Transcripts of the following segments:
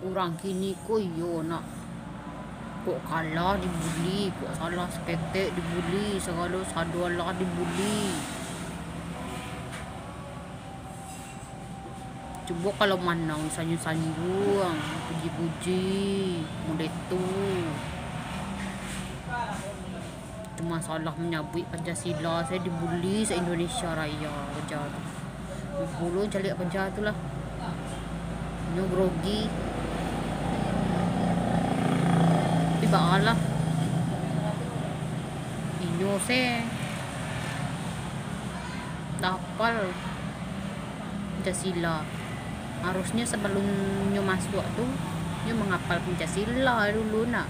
orang kini kok iyo nak, kok kalah dibully, kok salah seketek dibully, segala sadualah dibully. Coba kalau manang sanyu-sanyu, puji-puji, mudah itu. Itu masalah menyabui Pancasila, saya dibully se-Indonesia Raya kerja tu. Bulu cari kerja tu lah. Nyo grogi. Tapi baalah. Inyo se dapal Pancasila. Harusnya sebelum nyo masuk tu nyo menghafal Pancasila dulu nak.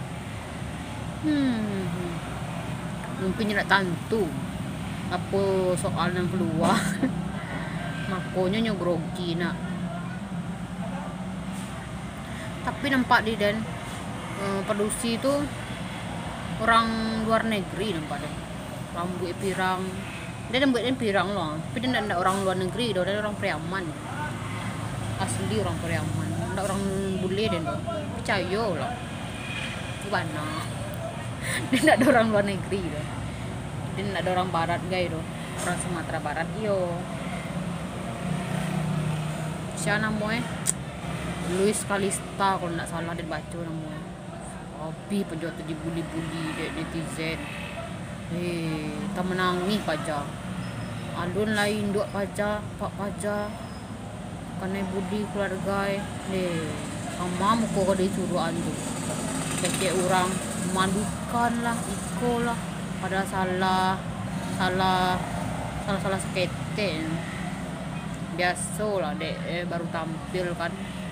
Mungkin nyo nak tantu apa soal yang keluar. Makanya nyo grogi nak. Tapi nampak di dan produksi tu orang luar negeri nampak deh. Rambut pirang. Dia rambutnya pirang loh. Tapi dia tidak orang luar negeri, dia orang Priaman. Asli orang Priaman. Tidak orang bule deh. Percaya lah. Gimana? Dia tidak ada orang luar negeri deh. Dia tidak ada orang barat guys doh. Orang Sumatera Barat yo. Siapa namanya? Luis Kalista kalau tidak salah dia baca namanya. Hobi penjual tu dibuli-buli dek netizen. Tak menangis paja. Alun lain duk paja, pak paja. Karena budi keluarga sama muka kau disuruh andu. Kecek orang malukan lah, iko lah. Padahal salah seketek. Biasa lah dek baru tampil kan.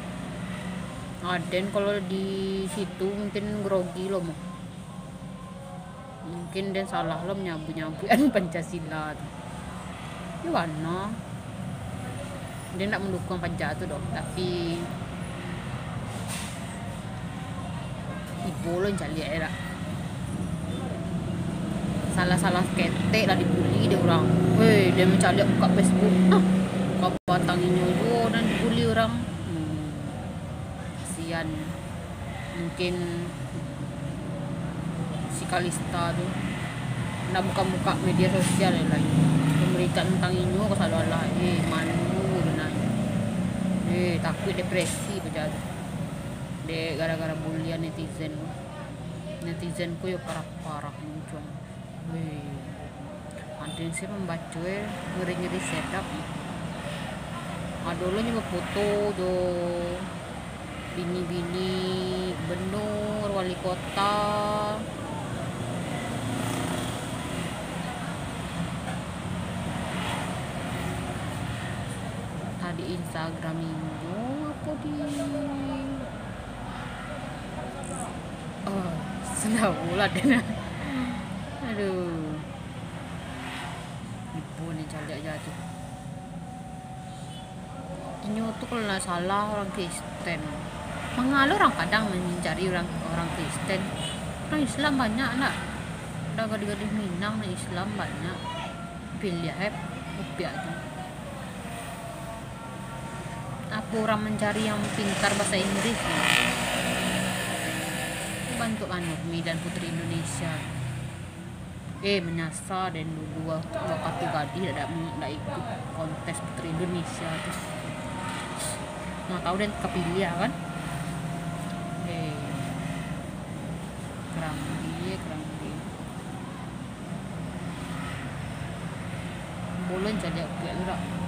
Aden kalau di situ mungkin grogi loh mau. Mungkin dan salah lo menyabu-nyabuan Pancasila tuh. Gimana? Dia nak mendukung Pancasila tuh dong, tapi ibu lo cari era. Salah ketek lah dibully dia orang. Dia mencari buka Facebook. Kau batangnya juga dan dibully orang. Kasihan. Mungkin si Kalista tuh nak buka media sosial lagi. Pemberitaan tentang ini kau salah manu takut depresi betul. Gara-gara bulian netizen ku yo parah muncul. Ada sih membaca ngeri sedap. Ada lo nyoba foto do bini-bini gubernur wali kota. Tadi Instagram ini apa di senang pula deh. Aduh, ibu nih cari aja tuh. Ini tuh kalau nggak salah orang Kristen. Mengalir orang kadang mencari orang Kristen. Orang Islam banyak nak. Udah gadis Minang Islam banyak. Pilih rupiah aja. Apa orang mencari yang pintar bahasa Inggris? Bantu Nurmi dan Putri Indonesia. Menyasar dan dulu waktu gadis tidak ikut kontes Putri Indonesia terus nggak tahu dan kepilih kan. Kerang boleh jadi agak